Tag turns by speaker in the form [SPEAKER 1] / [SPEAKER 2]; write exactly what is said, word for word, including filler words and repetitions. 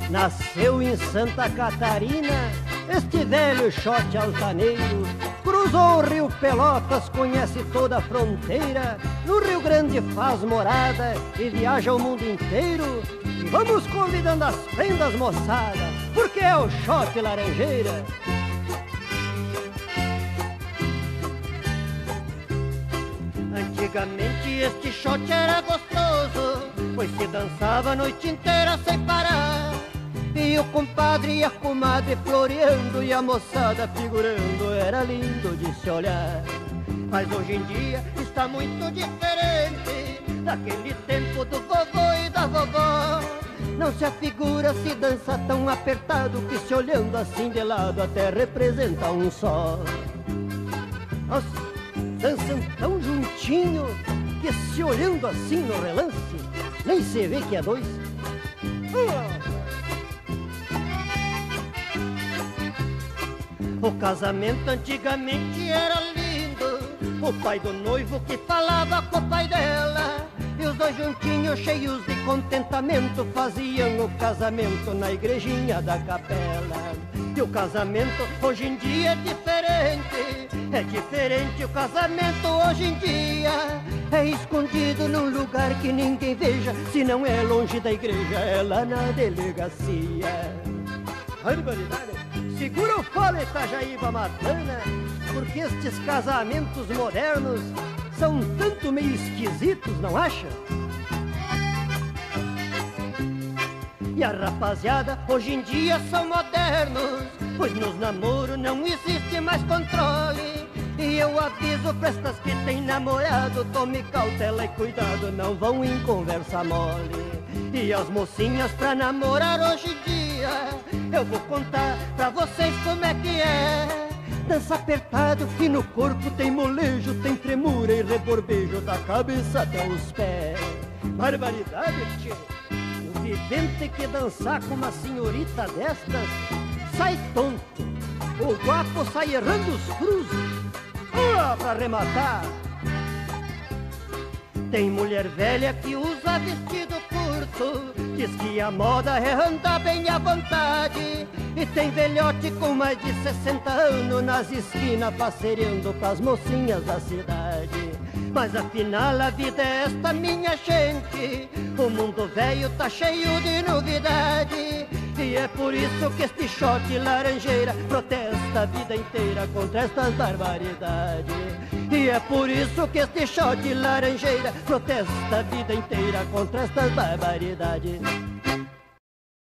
[SPEAKER 1] Nasceu em Santa Catarina, este velho xote altaneiro. Cruzou o rio Pelotas, conhece toda a fronteira. No Rio Grande faz morada e viaja o mundo inteiro. E vamos convidando as prendas, moçada, porque é o xote laranjeira. Antigamente este xote era gostoso, pois se dançava a noite inteira sem parar. E o compadre e a comadre floreando e a moçada figurando, era lindo de se olhar. Mas hoje em dia está muito diferente daquele tempo do vovô e da vovó. Não se afigura se dança tão apertado que se olhando assim de lado até representa um só. Nossa, dançam tão juntinho que se olhando assim no relance nem se vê que é dois. Uh! O casamento antigamente era lindo, o pai do noivo que falava com o pai dela, e os dois juntinhos cheios de contentamento faziam o casamento na igrejinha da capela. E o casamento hoje em dia é diferente, é diferente o casamento hoje em dia. É escondido num lugar que ninguém veja, se não é longe da igreja, é lá na delegacia. Barbaridade! Segura o fole, Itajaíba Matana, porque estes casamentos modernos são tanto meio esquisitos, não acha? E a rapaziada hoje em dia são modernos, pois nos namoros não existe mais controle. E eu aviso pra estas que tem namorado, tome cautela e cuidado, não vão em conversa mole. E as mocinhas pra namorar hoje em dia, eu vou contar pra vocês como é que é. Dança apertado que no corpo tem molejo, tem tremura e reborbejo da cabeça até os pés. Barbaridade, tchê! O vivente que dançar com uma senhorita destas sai tonto, o guapo sai errando os cruzes. Ah, pra arrematar! Tem mulher velha que usa vestido curto, diz que a moda é andar bem à vontade. E tem velhote com mais de sessenta anos nas esquinas passeando com as mocinhas da cidade. Mas afinal a vida é esta, minha gente, o mundo velho tá cheio de novidade. E é por isso que este xote laranjeira protesta a vida inteira contra estas barbaridades. E é por isso que este xote laranjeira protesta a vida inteira contra estas barbaridades.